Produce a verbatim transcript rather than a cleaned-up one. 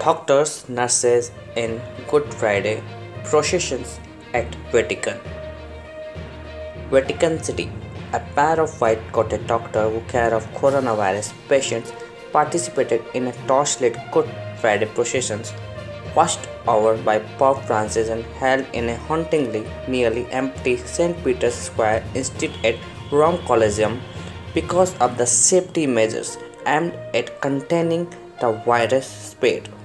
Doctors, nurses in Good Friday processions at Vatican. Vatican City. A pair of white-coated doctors who care of coronavirus patients participated in a torchlit Good Friday processions watched over by Pope Francis and held in a hauntingly nearly empty Saint Peter's Square instead at Rome Colosseum because of the safety measures aimed at containing the virus spread.